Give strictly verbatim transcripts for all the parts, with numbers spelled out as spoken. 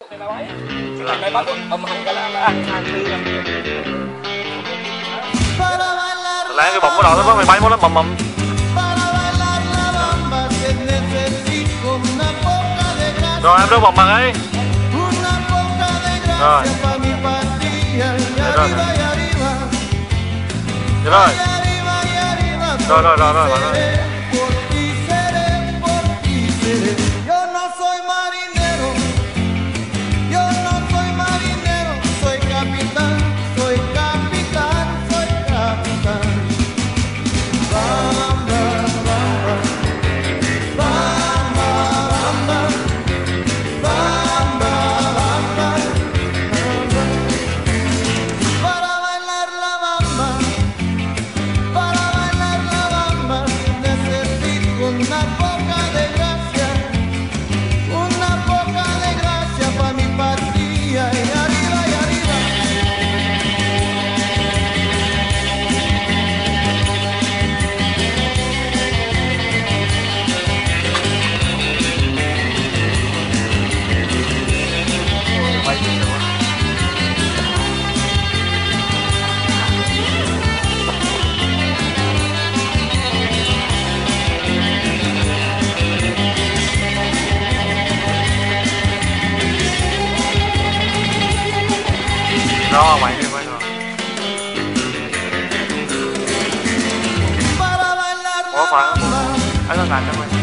Cái bắt âm hành cái là ăn ăn tư lấy cái bóng của đó thôi, mày bay một lắm bầm bầm. Rồi em đưa bóng bằng ấy. Rồi. Được rồi. Được rồi. Rồi rồi rồi rồi bạn ơi. Đó mày đi quay rồi. Ủa phải không? Anh đang làm cho mày.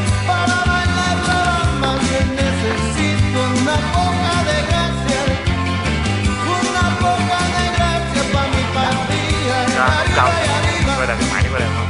Dạ, chào. Quay lại mày đi quay lại không?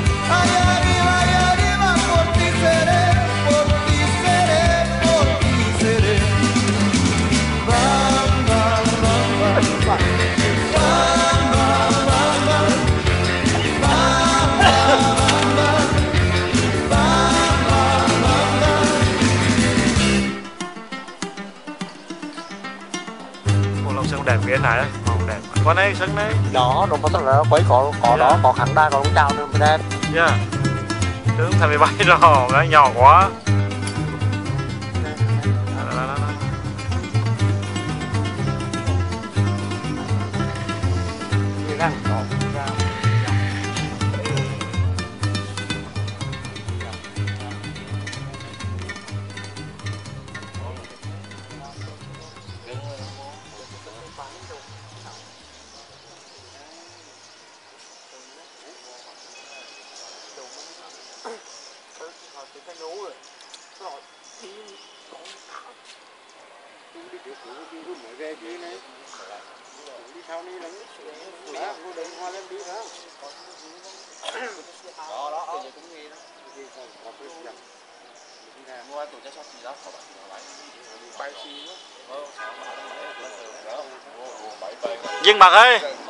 Đẹp phía này á, màu đẹp. Con này sân đấy. Đó, đúng có là quấy có có yeah. Đó, có kháng đa, có trào nữa mới đẹp. Yeah. Tướng thằng bị bay rồi, nó nhỏ quá. Như răng đó. Cái nấu rồi, rồi đi con thảo, đi đi đi đi đi mới về đi này, đi sau này lắm, đó, cô đừng hoa lên đi đó, đó đó, bây giờ cũng nghe đó, đi còn còn cái gì, đi ra mua tủ cho shop gì đó, họ bảo lại, bay xí nữa, Duyên Bạc ơi.